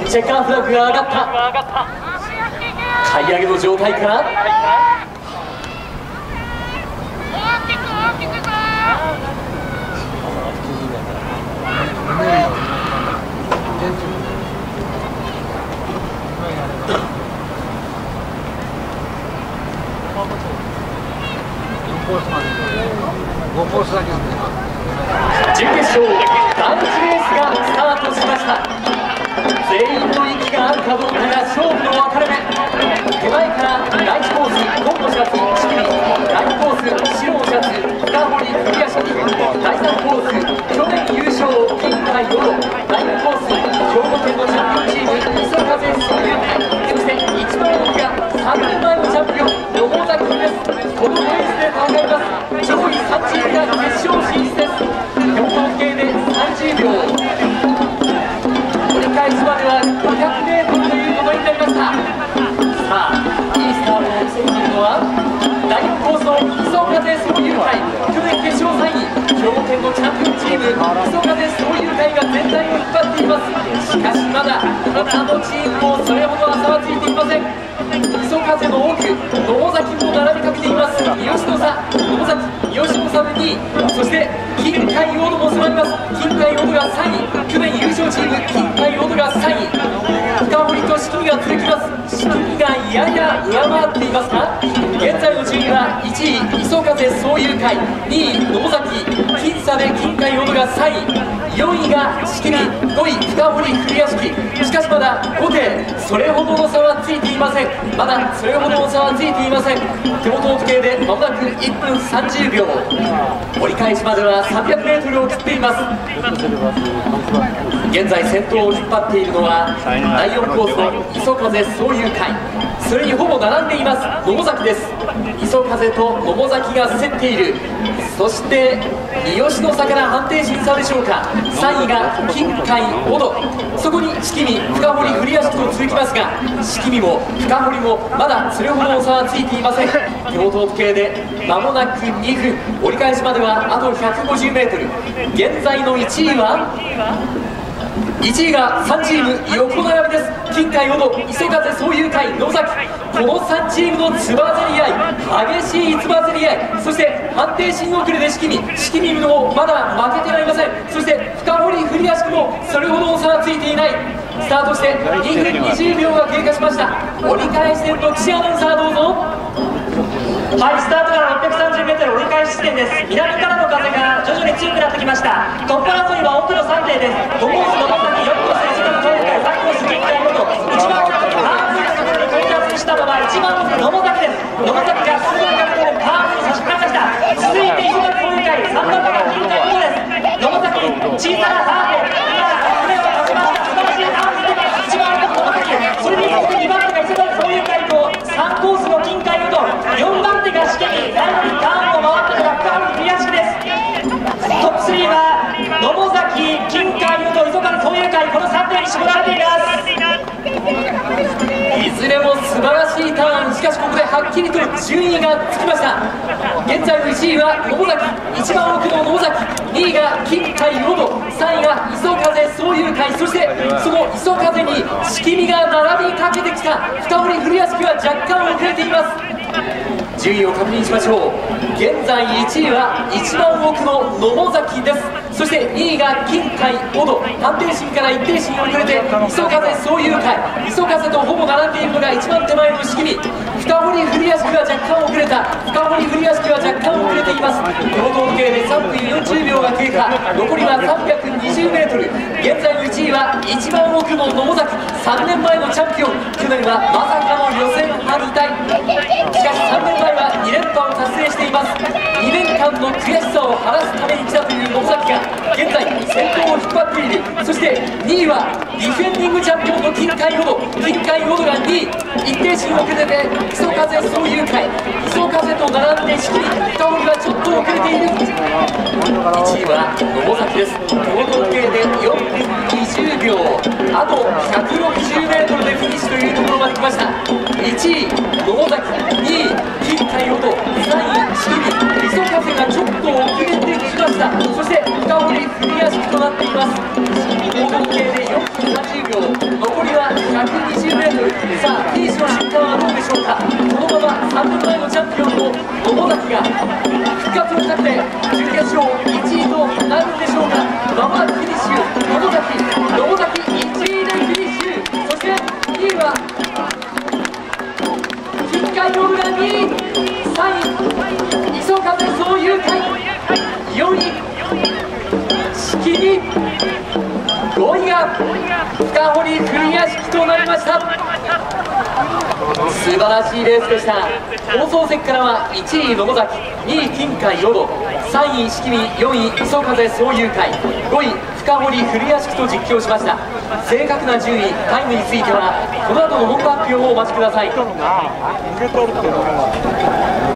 チェッカーフラッグが上がった。買い上げの状態から準決勝第1レースがスタートしました。全員の息が合うかどうかが勝負の分かれ目。手前から第1コース紺のシャツチキリ、第2コース白のシャツ深堀栗屋敷、第3コース去年優勝金海ヨド、第4コース兵庫県のチャンピオンチーム磯風総友会、そして一番奥が3年前のチャンピオン野茂崎です。このレースで戦います。上位3チームが決勝進出です。4分計で30秒、折り返しまでは 500m ということになりました。さあいいスタートを見せているのは第4コースの磯風総友会、去年決勝3位兵庫県のチャンピオンチーム磯風総友会が全体を引っ張っています。しかしまだ他のチームもそれほど差はついていません。磯風の奥、野茂崎も並びかけています。三好の差、野茂崎、三好の差で2位、そして金海ヨドも迫ります。金海ヨドが3位、去年優勝チーム金海ヨドが3位、深堀と四季が続きます。四季がやや上回っていますが、現在の順位は1位磯風総友会、2位野茂崎、僅差で金海ヨドが3位、4位が四季、5位深堀栗屋敷。しかしまだ5点、それほどの差はついていません。まだそれほどの差はついていません。手元の時計でまもなく1分30秒、折り返しまでは 300m を切っています。現在先頭を引っ張っているのは第4コースの磯風総友会、それにほぼ並んでいます野茂崎です。磯風と野茂崎が競っている。そして三好の差から判定審査でしょうか。3位が金海小戸、そこに四季見深堀栗屋敷と続きますが、四季見も深堀もまだそれほどの差はついていません。手元の時計で間もなく2分、折り返しまではあと 150m。 現在の1位は1位が3チーム横並びです。金海小戸、磯風総友会、野崎、この3チームのつばぜり合い、激しいつばぜり合い、そして判定審遅れで四季見もまだ負けてはいません。そして深堀栗屋敷もそれほどの差はついていない。スタートして2分20秒が経過しました。折り返し点の岸アナウンサーどうぞ。 はい、スタートから 630m 折り返し地点です。南からの風が徐々に強くなってきました。トップ争いは奥の3名です。5コース野茂崎、4コース磯風総友会、3コース金海ヨド、一番奥のカーブのところに到達したのは一番奥野茂崎です。野茂崎がすぐにカーブに差し掛かりました。続いて磯風総友会、3番目が金海ヨドです。野茂崎、小さなカーブ、今船をかけました。素晴らしいカーブに出てます。一番奥の野茂崎、それに続く2番目が磯風総友会と3コースの金海ヨド、4番手が四季見、最後にターンを回ったのが深堀栗屋敷です。トップ3は野茂崎、金海ヨド、磯風総友会、この3名に絞られています。 いずれも素晴らしいターン、しかしここではっきりと順位がつきました。現在の1位は野茂崎、一番奥の野茂崎、2位が金海ヨド、3位が磯風総友会、そしてその磯風に四季見が並びかけてきた深堀栗屋敷は若干遅れています。順位を確認しましょう。現在1位は一番奥の野茂崎です。そして2位が金海小戸、判定審から一定審遅れて磯風総友会、磯風とほぼ並んでいるのが一番手前の四季見、深堀栗屋敷は若干遅れた。深堀栗屋敷は若干遅れています。手元の時計で3分40秒が経過、残りは 320m。 現在の1位は一番奥の野茂崎、3年前のチャンピオン、去年はまさかの予選敗退。しかし3年前は2連覇を達成しています。2年間の悔しさを晴らすために来たという野茂崎が現在先頭を引っ張っている。そして2位はディフェンディングチャンピオンの金海ヨド、金海ヨドが2位、一定審遅れて磯風総友会、磯風と並んで四季見、深堀はちょっと遅れている。1位は野茂崎です。手元時計で4分20秒、あと 160m でフィニッシュというところまで来ました。1位野茂崎、2位金海ヨド、3位四季見、磯風がちょっと遅れてきました。そして深堀栗屋敷となっています。手元時計で4分30秒、残りはさあフィニッシュの瞬間はどうでしょうか。このまま3年前のチャンピオンの野崎が復活をかけて準決勝1位となるんでしょうか。まもなくフィニッシュ、野崎1位でフィニッシュ。そして2位は金海の裏に3位磯風総友会、4位式に、5位が深堀古屋敷となりました。素晴らしいレースでした。放送席からは1位野崎、2位金海淀、3位式見、4位磯風総友会、5位深堀古屋敷と実況しました。正確な順位タイムについてはこの後の本番発表をお待ちください。